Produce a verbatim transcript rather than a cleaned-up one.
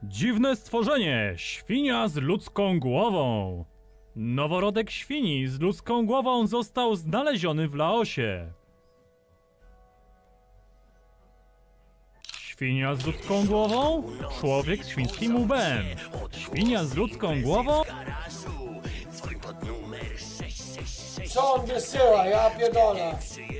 Dziwne stworzenie, świnia z ludzką głową. Noworodek świni z ludzką głową został znaleziony w Laosie. Świnia z ludzką głową? Człowiek z świńskim łbem. Świnia z ludzką głową? Co on wysyła? Ja pierdolę.